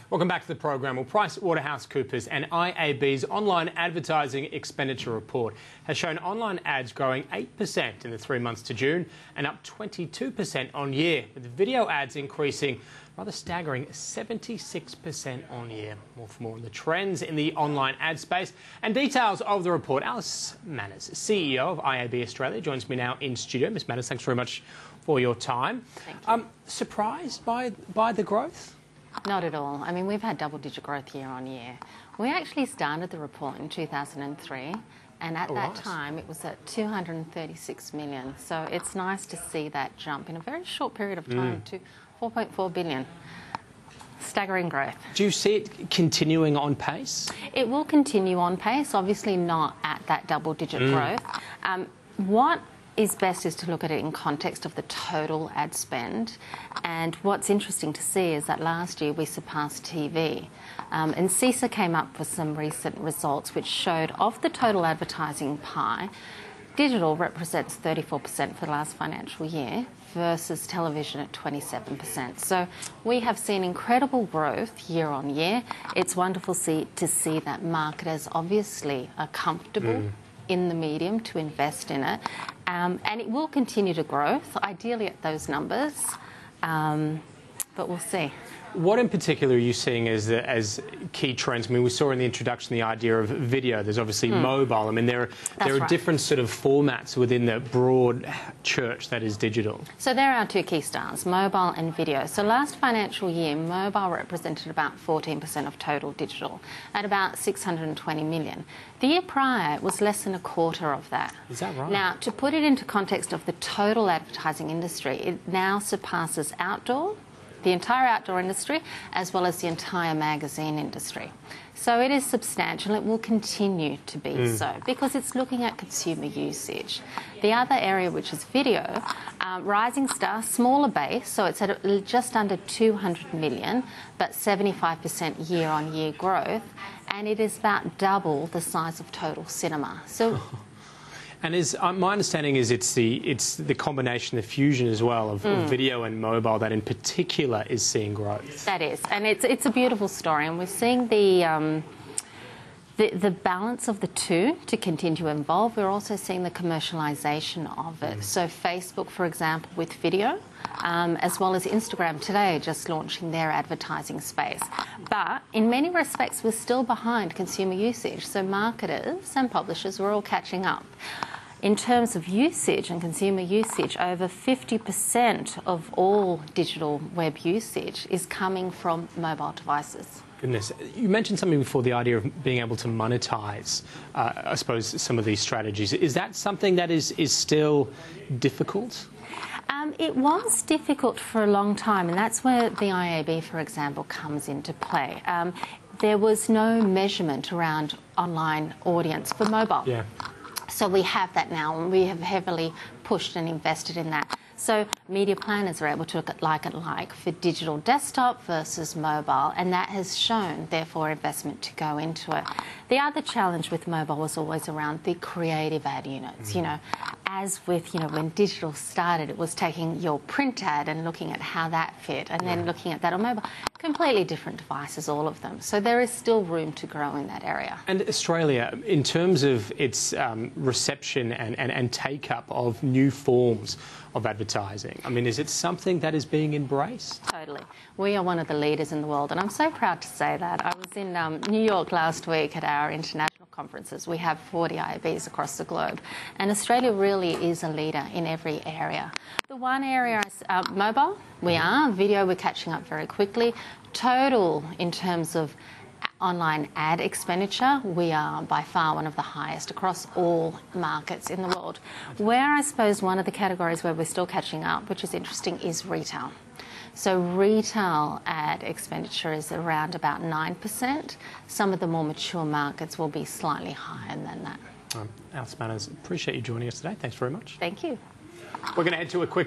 Welcome back to the program. Well, PricewaterhouseCoopers and IAB's online advertising expenditure report has shown online ads growing 8% in the 3 months to June and up 22% on year, with video ads increasing rather staggering 76% on year. More for more on the trends in the online ad space and details of the report. Alice Manners, CEO of IAB Australia, joins me now in studio. Ms Manners, thanks very much for your time. Thank you. Surprised by the growth? Not at all. I mean, we've had double-digit growth year on year. We actually started the report in 2003, and at that time it was at 236 million. So it's nice to see that jump in a very short period of time to 4.4 billion. Staggering growth. Do you see it continuing on pace? It will continue on pace, obviously not at that double-digit growth. What is best is to look at it in context of the total ad spend. And what's interesting to see is that last year we surpassed TV. And CISA came up with some recent results which showed of the total advertising pie, digital represents 34% for the last financial year versus television at 27%. So we have seen incredible growth year on year. It's wonderful to see that marketers obviously are comfortable in the medium to invest in it. And it will continue to grow, ideally at those numbers, but we'll see. What in particular are you seeing as key trends? I mean, we saw in the introduction the idea of video. There's obviously mobile. I mean, there are different sort of formats within the broad church that is digital. So there are two key stars, mobile and video. So last financial year, mobile represented about 14% of total digital at about 620 million. The year prior, it was less than a quarter of that. Is that right? Now, to put it into context of the total advertising industry, it now surpasses outdoor, the entire outdoor industry, as well as the entire magazine industry. So it is substantial. It will continue to be so because it's looking at consumer usage. The other area, which is video, rising star, smaller base, so it's at just under 200 million, but 75% year-on-year growth, and it is about double the size of total cinema. So. And my understanding is it's the combination, the fusion as well of video and mobile that in particular is seeing growth. That is, and it's a beautiful story, and we're seeing the balance of the two to continue to evolve. We're also seeing the commercialisation of it. So Facebook, for example, with video, as well as Instagram today just launching their advertising space. But in many respects, we're still behind consumer usage. So marketers and publishers, we're all catching up. In terms of usage and consumer usage, over 50% of all digital web usage is coming from mobile devices. Goodness. You mentioned something before, the idea of being able to monetize, I suppose, some of these strategies. Is that something that is still difficult? It was difficult for a long time, and that's where the IAB, for example, comes into play. There was no measurement around online audience for mobile. Yeah. So we have that now, and we have heavily pushed and invested in that. So media planners are able to look at like for digital desktop versus mobile, and that has shown, therefore, investment to go into it. The other challenge with mobile was always around the creative ad units. You know, as with, when digital started, it was taking your print ad and looking at how that fit, and then looking at that on mobile. Completely different devices, all of them. So there is still room to grow in that area. And Australia, in terms of its reception and take-up of new forms of advertising, I mean, is it something that is being embraced? Totally. We are one of the leaders in the world, and I'm so proud to say that. I was in New York last week at our international conferences. We have 40 IABs across the globe, and Australia really is a leader in every area. The one area is mobile. We are. Video, we're catching up very quickly. Total, in terms of online ad expenditure, we are by far one of the highest across all markets in the world. Where I suppose one of the categories where we're still catching up, which is interesting, is retail. So retail ad expenditure is around about 9%. Some of the more mature markets will be slightly higher than that. Alice Manners, appreciate you joining us today. Thanks very much. Thank you. We're going to head to a quick